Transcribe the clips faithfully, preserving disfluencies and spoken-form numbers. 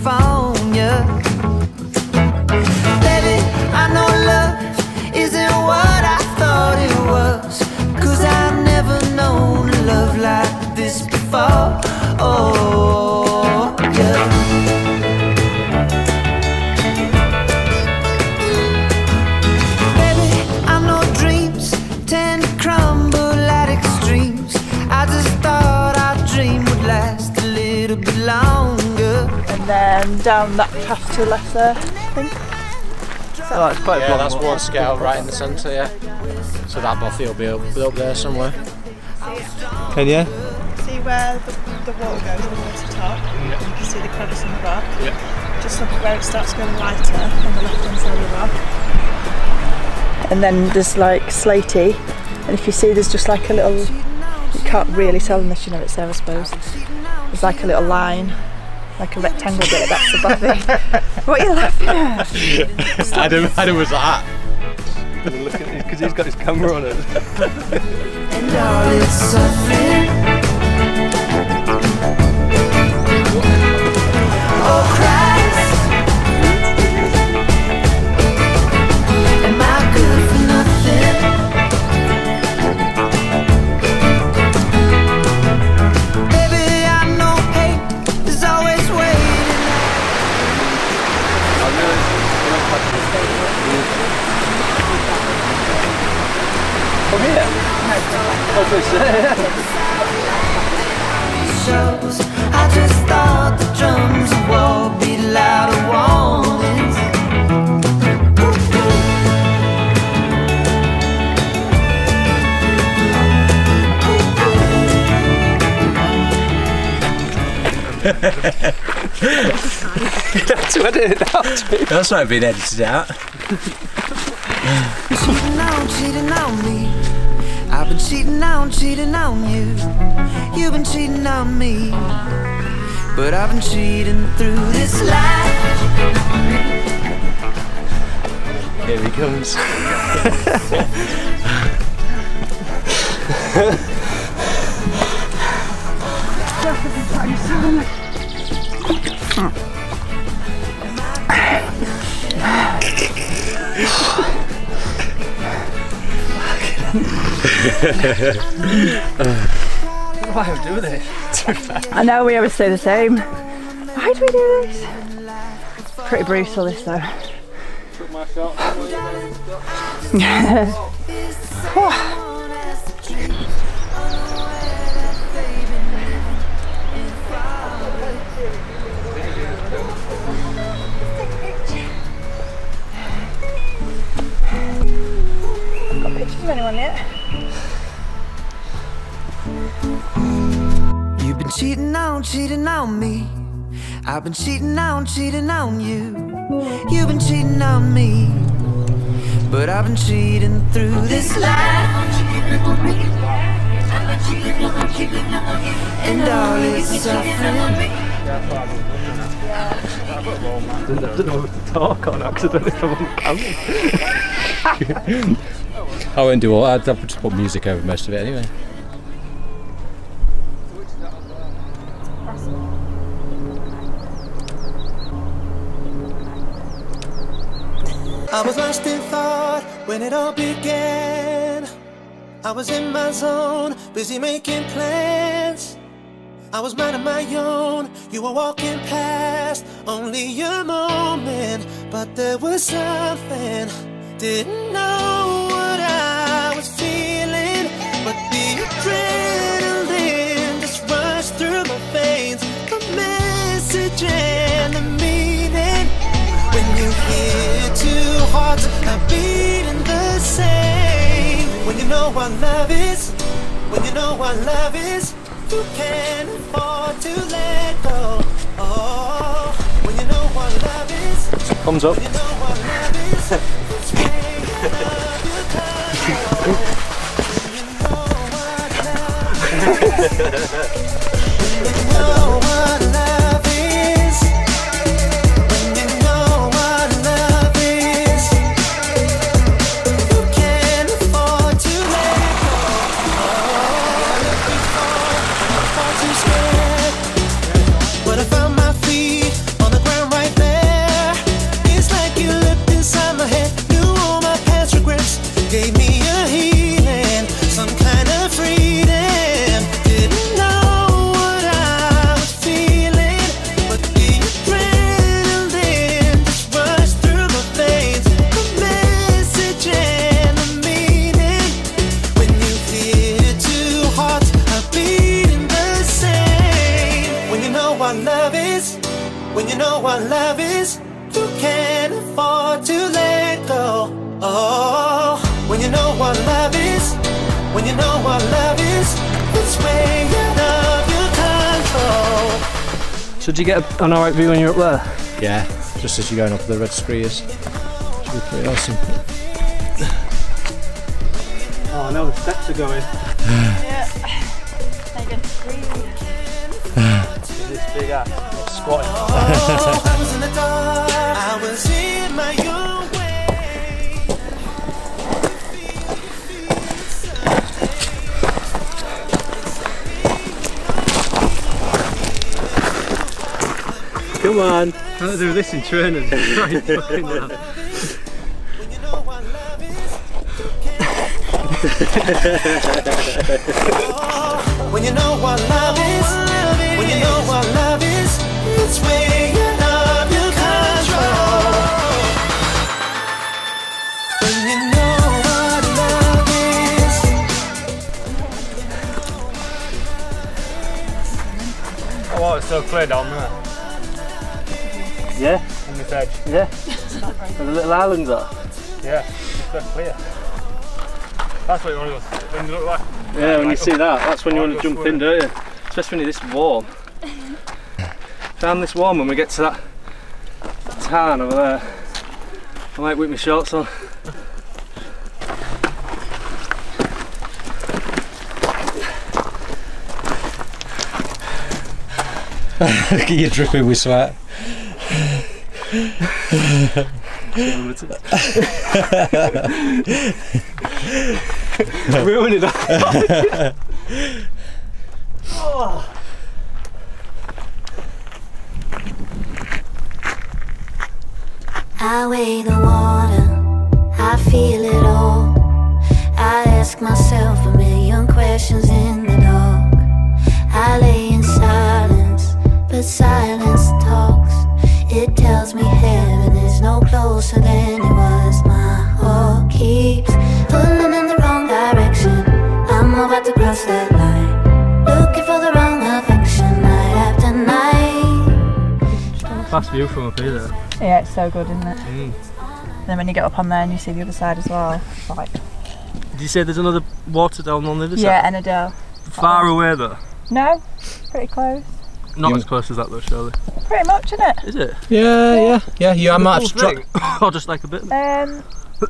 California. Baby, I know love isn't what I thought it was, 'cause I've never known a love like this before. Oh, yeah. Baby, I know dreams tend to crumble at extremes. I just thought our dream would last a little bit longer. And then down that path to the left there, I think. Oh, it's quite a yeah, that's one scale right in the centre, yeah. So that bothy will be up, be up there somewhere. Can you? See where the, the water goes, the water top? Yeah. You can see the crevice in the rock. Yeah. Just look where it starts going lighter on the left hand side of the rock. And then there's like slaty, and if you see there's just like a little, you can't really tell unless you know it's there, I suppose. There's like a little line, like a rectangle bit, that's the bothy. What are you laughing at? Adam, Adam was like that. Look at it, because he's got his camera on it. And all is suffering. Oh Christ, am I good for nothing? Baby, I know pain is always waiting. Come here. What's this? Shows. I just thought the drums would all be louder warnings. You have to edit it out. That's not been edited out. Cheating on, cheating on me. I've been cheating on, cheating on you. You've been cheating on me. But I've been cheating through this life. Here he comes. Why am I doing this? I know, we always say the same. Why do we do this? Pretty brutal this though. Took my shot. Got pictures of anyone yet? You've been cheating on, cheating on me. I've been cheating on, cheating on you. You've been cheating on me. But I've been cheating through this life. And all is suffering. I don't know what to talk on because I don't know if I'm on camera. I wouldn't do all that, I'd just put music over most of it anyway. I was lost in thought when it all began. I was in my zone, busy making plans. I was minding my own, you were walking past, only a moment, but there was something. Didn't know what I was feeling, but the adrenaline just rushed through my veins. The message and the meaning, when you hear two hearts are beating the same. When you know what love is, when you know what love is, you can't afford to let go. Oh, when you know what love is, Thumbs up. when you know what love is, it's where you love your time. When you know what love is, when you know what love is, when you know what love is, you can't afford to let go. Oh, looking for, I'm far too scared, but I found my feet on the ground. love is, you can't afford to let go. Oh, when you know what love is, when you know what love is, it's way out of your control. So did you get an alright view when you're up there? Yeah, just as you're going up the red screers. Should be pretty awesome. Oh, now the steps are going. Yeah. Megan, This big ass squatting. Oh, I was in the dark, I was in my own way. Come on. I don't do this in training. Right fucking now. When you know what love is, when you know what love is, it's way out of your control. When you know what love is. Oh wow, it's so clear down there. Yeah, On this edge. yeah. Where the little islands are. Yeah, it's so clear. That's what you want to do. When you look like. Yeah, when you like see up- that, that's when you oh, want to go jump swimming. in, don't you? Especially when you're this warm. If I'm this warm when we get to that tarn over there, I might whip my shorts on. Look at you dripping with sweat. Ruining that. I weigh the water, I feel it all. I ask myself a million questions in the dark. I lay in silence, but silence talks. It tells me heaven is no closer than it was. My heart keeps pulling in the wrong direction. I'm about to cross that line, looking for the wrong affection night after night. Fast view from up here though. Yeah, it's so good, isn't it? Mm. Then when you get up on there and you see the other side as well, it's like, Did you say there's another water down on the other yeah, side? Ennerdale. Far away though? No, pretty close. Not You- as close as that though, surely. Pretty much, isn't it? Is it? Yeah, yeah, yeah. You I might have to Full drop. thing? Or just like a bit? Um,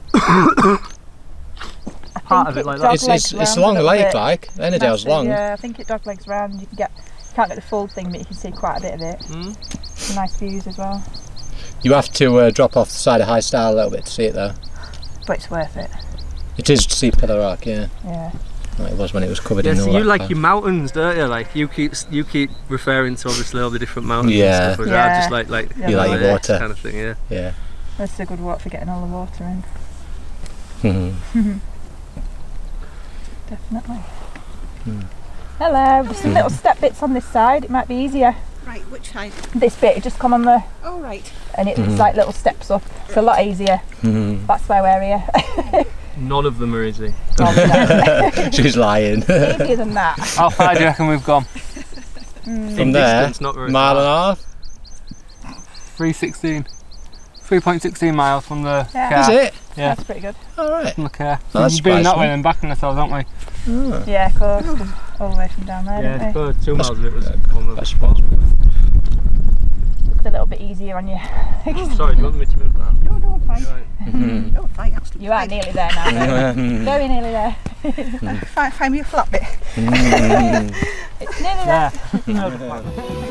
Part of it like that? It's, it's, it's a long lake, like. Ennerdale's Massive, long. Yeah, I think it dog legs round. You can get, you can't get the full thing, but you can see quite a bit of it. Mm. Some nice views as well. You have to uh, drop off the side of High Style a little bit to see it though. But it's worth it. It is to see Pillar Rock, yeah. Yeah. Like it was when it was covered Yeah, in so all you that like crap. your mountains, don't you? Like you keep you keep referring to obviously all the different mountains Yeah. and stuff. Whereas I Yeah. just like like Yeah, You like your lakes water. kind of thing, yeah. Yeah. That's a good walk for getting all the water in. Mhm. Definitely. Hmm. Hello, just some little step bits on this side. It might be easier. Right, which side? This bit, you just come on the, Oh, right. and it's Mhm. like little steps up. It's a lot easier. Mhm. That's why we're here. None of them are easy. Oh, no. She's lying. Easier than that. How far do you reckon we've gone? Mm. From there, distance, not very mile and a far. half. three sixteen. three point one six miles from the Yeah. car. Is it? Yeah, That's pretty good. All right. from the car. Oh, that's We've been that surprising. way and back on ourselves, haven't we? Oh, Yeah, of course. Come all the way from down there, Yeah, didn't we? for two That's- miles of it was uh, on the I suppose. Just a little bit easier on you. Sorry, do you want me to move that? No, no, I'm fine. Right. Mhm. Oh, fine, absolutely You are fine. nearly there now. though. Mhm. Very nearly there. Find, find me a flat bit. Mhm. It's nearly there. Yeah. On and on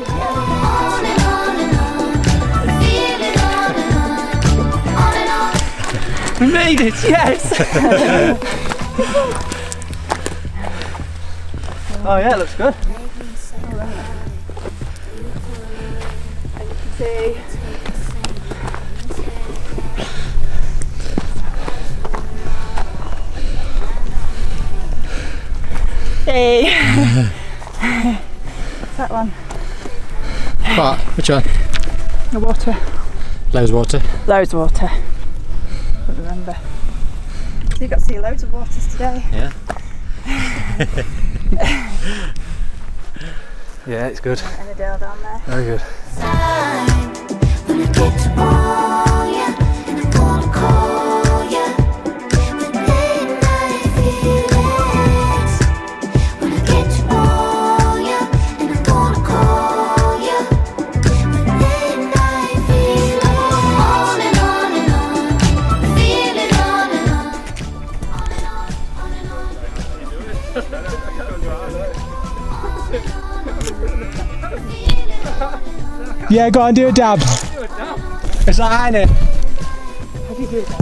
and on, feel it on and on, on and on. We made it, yes! Oh yeah, it looks good. See. Hey. What's that one? What? Which one? The water. Loads of water. Loads of water. Don't remember. So you got to see loads of waters today. Yeah. Yeah, it's good. Ennerdale down there. Very good. Time, when Yeah, go on, do a dab. Do a dab. It's like Heine. How do you do that?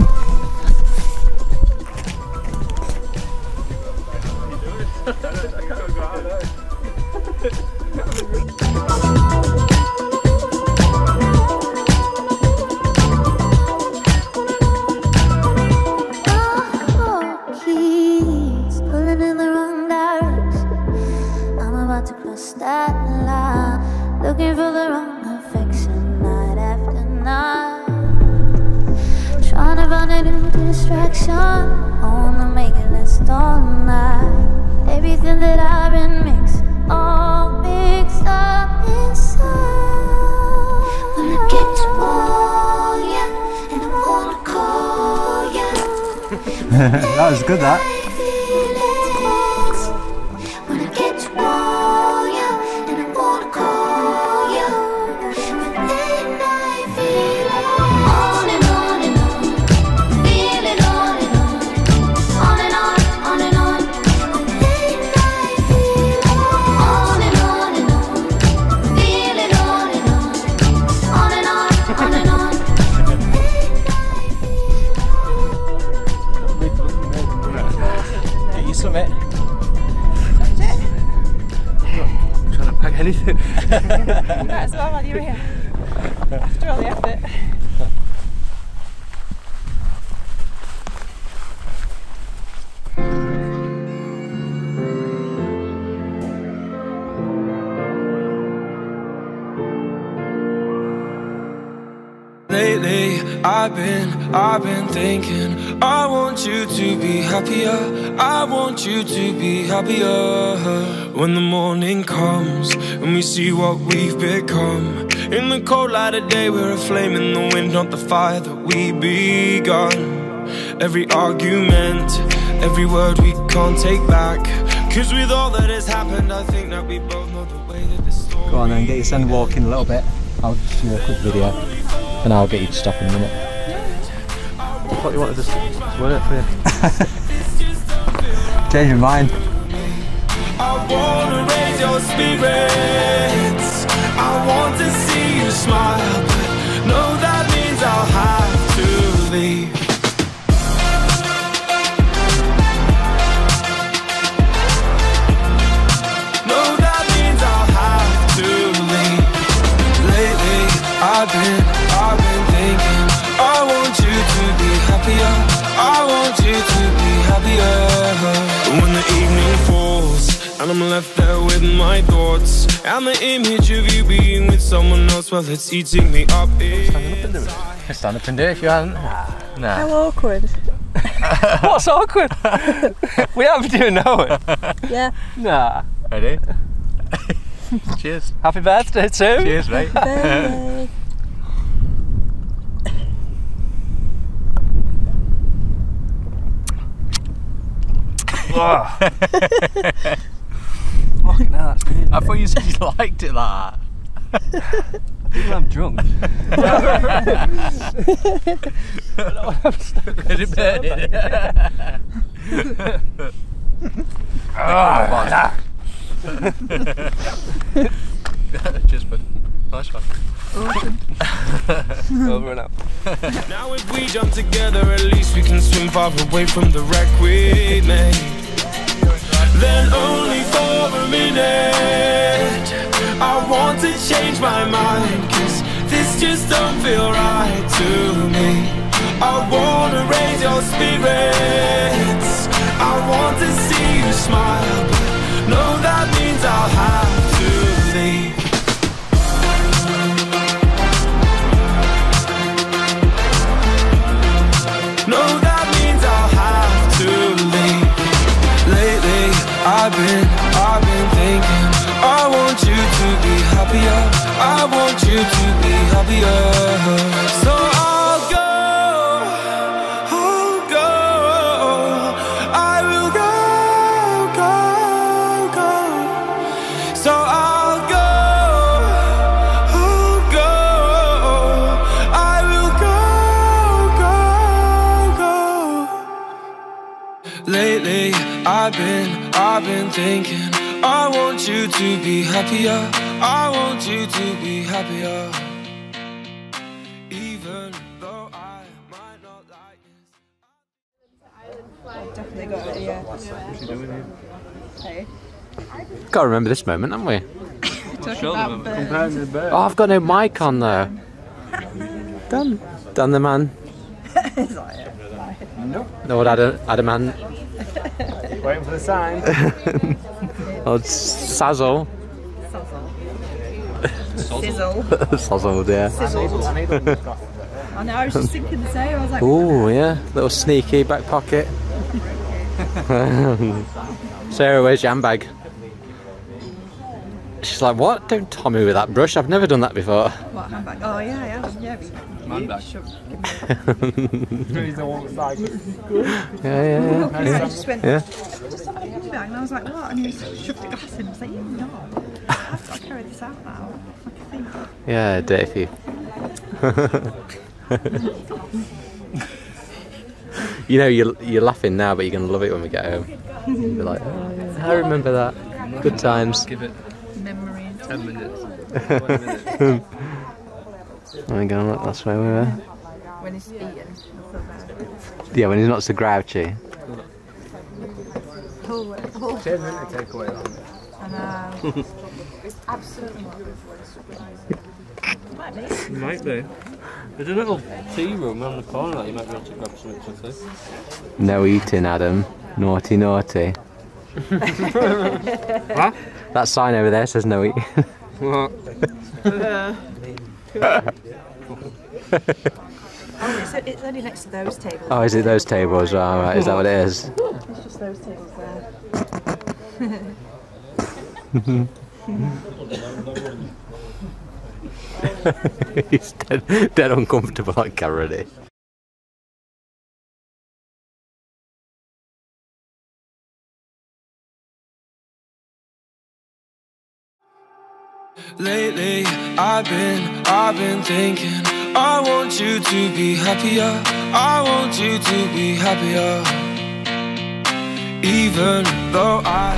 He's pulling in the wrong direction. I'm about to cross that line, looking for the wrong affection night after night. Trying to find a new distraction on the make it last all night. Everything that I've been mixing, all mixed up inside. When I get to know ya, and I wanna call ya. That was good, that. When I get to know ya, and I wanna call ya. But then I feel it on and on and on. Feel it on and on. On and on, on and on. But then I feel it on and on and on. Feel it on and on. On and on, on and on. Get you some it. Trying to pack anything. Might as well while you're here. After all the effort. Lately, I've been, I've been thinking, I want you to be happier, I want you to be happier. When the morning comes, and we see what we've become. In the cold light of day, we're a flame in the wind, not the fire that we begun. Every argument, every word we can't take back. Cause with all that has happened, I think that we both know the way that this story. Go on then, get your son walking a little bit. I'll just do a quick video and I'll get you to stop in a minute. I thought you wanted to word it for you. Change your mind. I wanna raise your spirits, I want to see you smile, but no, that means I'll have to leave. No, that means I'll have to leave. Lately, I've been, I've been thinking, I want you to be happier, I want you to be happier. When the evening falls and I'm left there with my thoughts, and the image of you being with someone else, well, it's eating me up inside. Stand up and do it if you haven't. Nah. How awkward. What's awkward? We haven't even know it. Yeah. Nah. Ready? Cheers. Happy birthday, Tim. Cheers, mate. Birthday. Fucking hell, that's weird. I thought you said you liked it like that. Even I'm drunk. Is it burning? Oh, Cheers, bud. Nice one. Over and out. Now if we jump together, at least we can swim far away from the wreck we made. Then only for a minute, I want to change my mind, cause this just don't feel right to me. I wanna raise your spirits, I want to see you smile, but no, that means I'll have to leave. No, that means I'll have to leave. Lately, I've been, I've been thinking, I want you to be happier, I want you to be happier. So I'll go, I'll go, I will go, go, go. So I'll go, I'll go, I will go, go, go. Lately, I've been, I've been thinking, I want you to be happier, I want you to be happier, even though I might not like it. Definitely got it, yeah. Hey. Gotta remember this moment, haven't we? Talking about birds. Oh, I've got no mic on though. Done. Done the man. It's like, yeah. Nope. Lord Adam, Adamant. Waiting for the sign. Lord Sazzle. Sizzle. Sozzled, yeah. Sizzled. I know, I was just thinking the same. I was like, Ooh, yeah. Little sneaky back pocket. Sarah, where's your handbag? She's like, what? Don't Tommy me with that brush. I've never done that before. what handbag? Oh, yeah, yeah. Yeah, we, Handbag. Sure. He's the one beside you. Yeah, yeah, yeah. I just went, Yeah. just on my handbag, and I was like, what? And he was shoved the glass in. I was like, you're not. I've got to carry this out now. Like a thing. Yeah, dirty few. You know, you're, you're laughing now, but you're going to love it when we get home. You'll be like, oh, yeah, I remember that. Good times. Give it Memories. ten minutes. Oh my god, look, that's where we were. When he's eating, I feel bad. Yeah, when he's not so grouchy. Oh, oh. ten minutes take away that. I know. Absolutely not. Might be. Might be. There's a little tea room around the corner that you might be able to grab something to see. No eating, Adam. Naughty, naughty. What? That sign over there says no eating. What? Oh, it's, it's only next to those tables. Oh, is it those tables? Oh, right, is that what it is? It's just those tables there. He's dead, dead uncomfortable like Garrity. Lately, I've been, I've been thinking, I want you to be happier, I want you to be happier, even though I...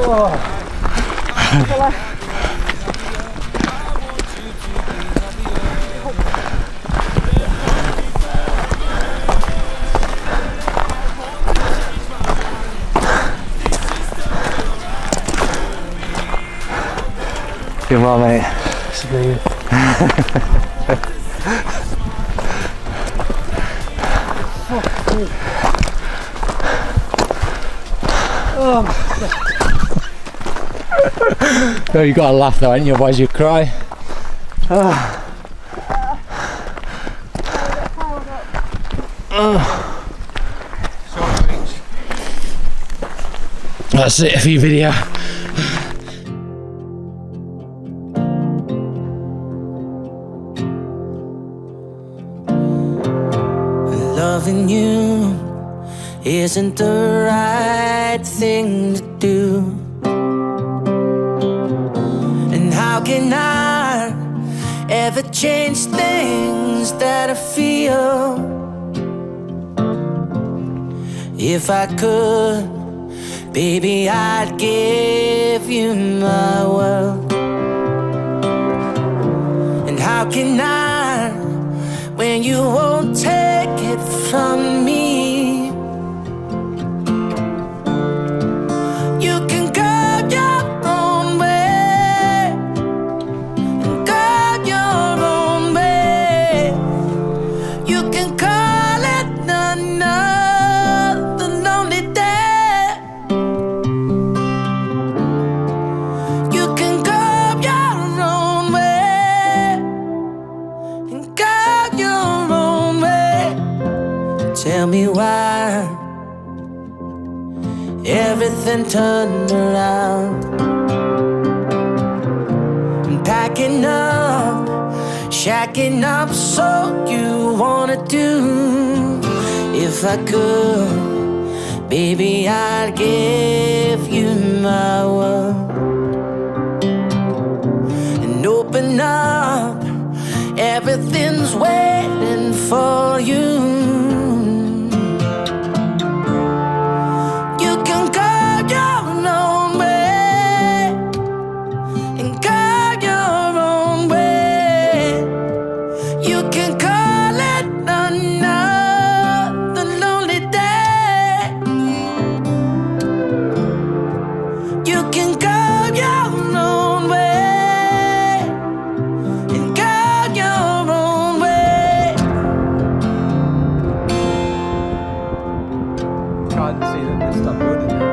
Come on, mate. Oh, you gotta laugh though, ain't you? Otherwise you cry. Oh. Oh. That's it for your video. Loving you isn't the right thing to do. And how can I ever change things that I feel? If I could, baby, I'd give you my world. And how can I, when you won't take it from me? You can go your own way, and go your own way. You can call it another lonely day. You can go your own way, and go your own way. Tell me why everything turned around. I'm packing up, shacking up, so you wanna do. If I could, baby, I'd give you my world. And open up, everything's waiting for you. You can go your own way, and go your can call it another lonely day. You can go your own way and go your own way. Can't see that they stopped building now.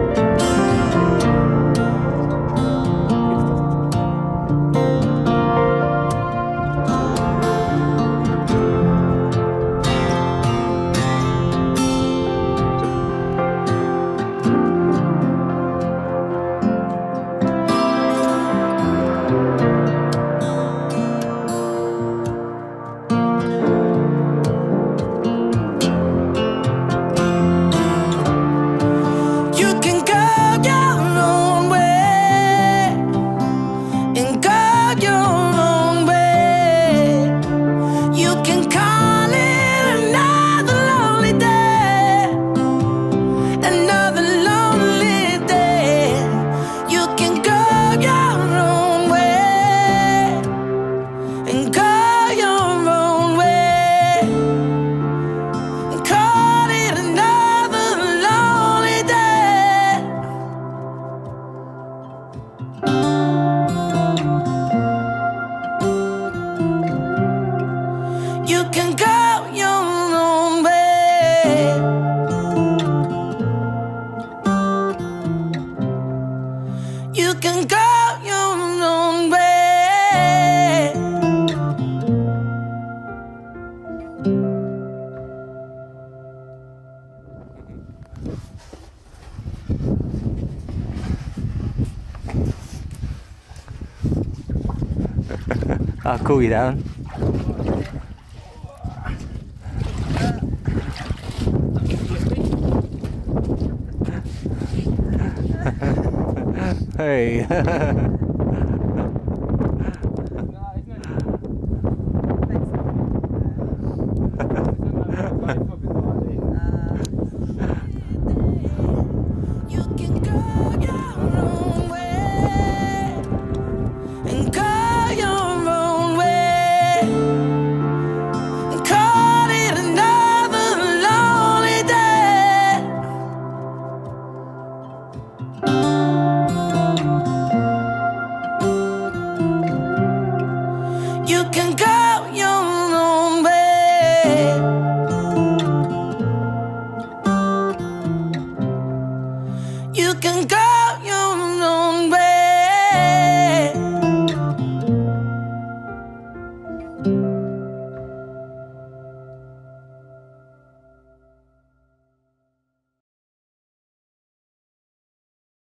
You can go your own way and go your own way. You can call it another lonely day, another lonely day. You can go your own way and go your own way and call it another lonely day. You can go your own way. You can go your own way. I'll cool you down. Hey. You can go your own way and go your own way and call it another lonely day. You can go your own way. You can go